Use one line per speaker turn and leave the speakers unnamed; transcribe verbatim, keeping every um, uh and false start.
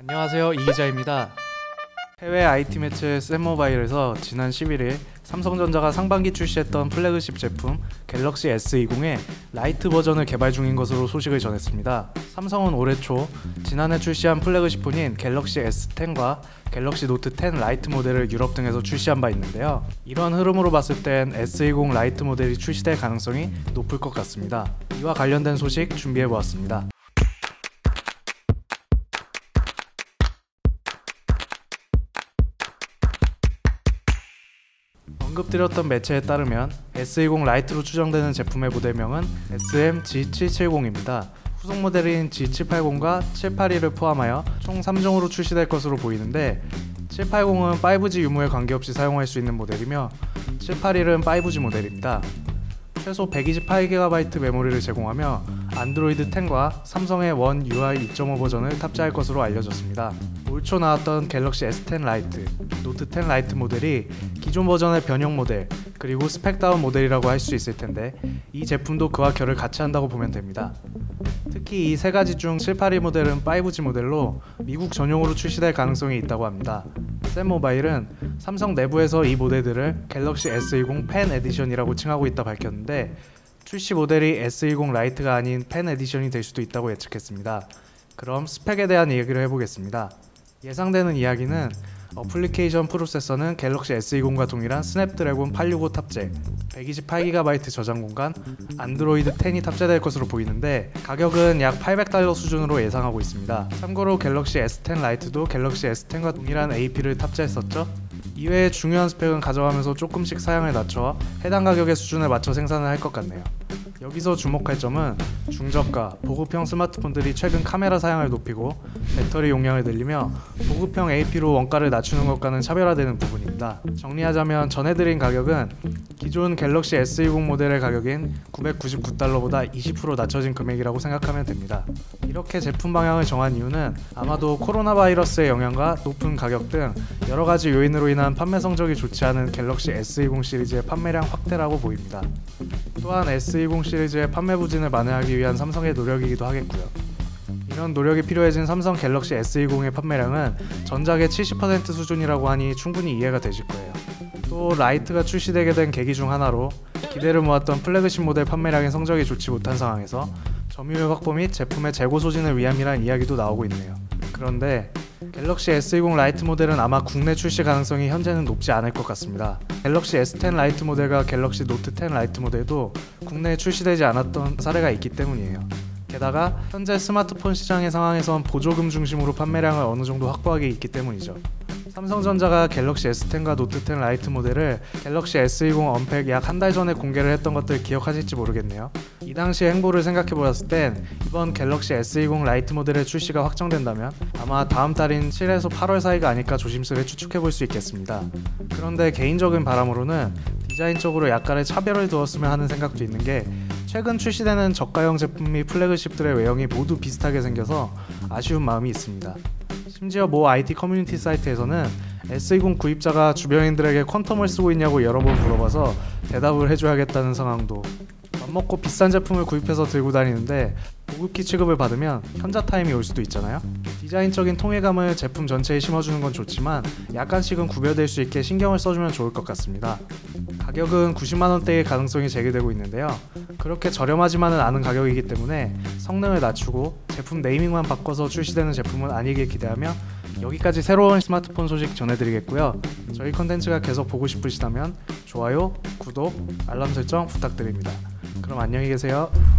안녕하세요, 이 기자입니다. 해외 아이티 매체 샘모바일에서 지난 십일 일 삼성전자가 상반기 출시했던 플래그십 제품 갤럭시 에스 이십의 라이트 버전을 개발 중인 것으로 소식을 전했습니다. 삼성은 올해 초 지난해 출시한 플래그십 폰인 갤럭시 에스 텐과 갤럭시 노트 텐 라이트 모델을 유럽 등에서 출시한 바 있는데요. 이런 흐름으로 봤을 땐 에스 이십 라이트 모델이 출시될 가능성이 높을 것 같습니다. 이와 관련된 소식 준비해보았습니다. 언급드렸던 매체에 따르면 에스 이십 라이트로 추정되는 제품의 모델명은 에스 엠 지 칠백칠십입니다. 후속 모델인 지 칠백팔십과 칠백팔십일을 포함하여 총 삼 종으로 출시될 것으로 보이는데, 칠백팔십은 파이브 지 유무에 관계없이 사용할 수 있는 모델이며 칠백팔십일은 파이브 지 모델입니다. 최소 백이십팔 기가바이트 메모리를 제공하며 안드로이드 텐과 삼성의 원 유아이 이 점 오 버전을 탑재할 것으로 알려졌습니다. 올 초 나왔던 갤럭시 에스 텐 라이트, 노트 텐 라이트 모델이 기존 버전의 변형 모델, 그리고 스펙다운 모델이라고 할 수 있을 텐데, 이 제품도 그와 결을 같이 한다고 보면 됩니다. 특히 이 세 가지 중 칠백팔십일 모델은 파이브 지 모델로 미국 전용으로 출시될 가능성이 있다고 합니다. 샘모바일은 삼성 내부에서 이 모델들을 갤럭시 에스 이십 펜 에디션이라고 칭하고 있다 밝혔는데, 출시 모델이 에스 이십 라이트가 아닌 펜 에디션이 될 수도 있다고 예측했습니다. 그럼 스펙에 대한 얘기를 해보겠습니다. 예상되는 이야기는 어플리케이션 프로세서는 갤럭시 에스 이십과 동일한 스냅드래곤 팔백육십오 탑재, 백이십팔 기가바이트 저장 공간, 안드로이드 텐이 탑재될 것으로 보이는데, 가격은 약 팔백 달러 수준으로 예상하고 있습니다. 참고로 갤럭시 에스 텐 라이트도 갤럭시 에스 텐과 동일한 에이피를 탑재했었죠. 이외에 중요한 스펙은 가져가면서 조금씩 사양을 낮춰 해당 가격의 수준에 맞춰 생산을 할 것 같네요. 여기서 주목할 점은 중저가, 보급형 스마트폰들이 최근 카메라 사양을 높이고 배터리 용량을 늘리며 보급형 에이피로 원가를 낮추는 것과는 차별화되는 부분입니다. 정리하자면 전해드린 가격은 기존 갤럭시 에스 이십 모델의 가격인 구백구십구 달러보다 이십 퍼센트 낮춰진 금액이라고 생각하면 됩니다. 이렇게 제품 방향을 정한 이유는 아마도 코로나 바이러스의 영향과 높은 가격 등 여러가지 요인으로 인한 판매 성적이 좋지 않은 갤럭시 에스 이십 시리즈의 판매량 확대라고 보입니다. 또한 에스 이십 시리즈의 판매 부진을 만회하기 위한 삼성의 노력이기도 하겠고요. 이런 노력이 필요해진 삼성 갤럭시 에스 이십의 판매량은 전작의 칠십 퍼센트 수준이라고 하니 충분히 이해가 되실 거예요. 또 라이트가 출시되게 된 계기 중 하나로 기대를 모았던 플래그십 모델 판매량의 성적이 좋지 못한 상황에서 점유율 확보 및 제품의 재고 소진을 위함이란 이야기도 나오고 있네요. 그런데 갤럭시 에스 이십 라이트 모델은 아마 국내 출시 가능성이 현재는 높지 않을 것 같습니다. 갤럭시 에스 텐 라이트 모델과 갤럭시 노트 텐 라이트 모델도 국내에 출시되지 않았던 사례가 있기 때문이에요. 게다가 현재 스마트폰 시장의 상황에선 보조금 중심으로 판매량을 어느 정도 확보하기 있기 때문이죠. 삼성전자가 갤럭시 에스 텐과 노트 텐 라이트 모델을 갤럭시 에스 이십 언팩 약 한 달 전에 공개를 했던 것들 기억하실지 모르겠네요. 이 당시 행보를 생각해보았을 땐 이번 갤럭시 에스 이십 라이트 모델의 출시가 확정된다면 아마 다음 달인 칠에서 팔월 사이가 아닐까 조심스레 추측해볼 수 있겠습니다. 그런데 개인적인 바람으로는 디자인적으로 약간의 차별을 두었으면 하는 생각도 있는 게, 최근 출시되는 저가형 제품 및 플래그십들의 외형이 모두 비슷하게 생겨서 아쉬운 마음이 있습니다. 심지어 모 아이티 커뮤니티 사이트에서는 에스 이십 구입자가 주변인들에게 퀀텀을 쓰고 있냐고 여러 번 물어봐서 대답을 해줘야겠다는 상황도. 맘먹고 비싼 제품을 구입해서 들고 다니는데 보급키 취급을 받으면 현자 타임이 올 수도 있잖아요. 디자인적인 통일감을 제품 전체에 심어주는 건 좋지만 약간씩은 구별될 수 있게 신경을 써주면 좋을 것 같습니다. 가격은 구십만 원대의 가능성이 제기되고 있는데요. 그렇게 저렴하지만은 않은 가격이기 때문에 성능을 낮추고 제품 네이밍만 바꿔서 출시되는 제품은 아니길 기대하며, 여기까지 새로운 스마트폰 소식 전해드리겠고요. 저희 컨텐츠가 계속 보고 싶으시다면 좋아요, 구독, 알람 설정 부탁드립니다. 그럼 안녕히 계세요.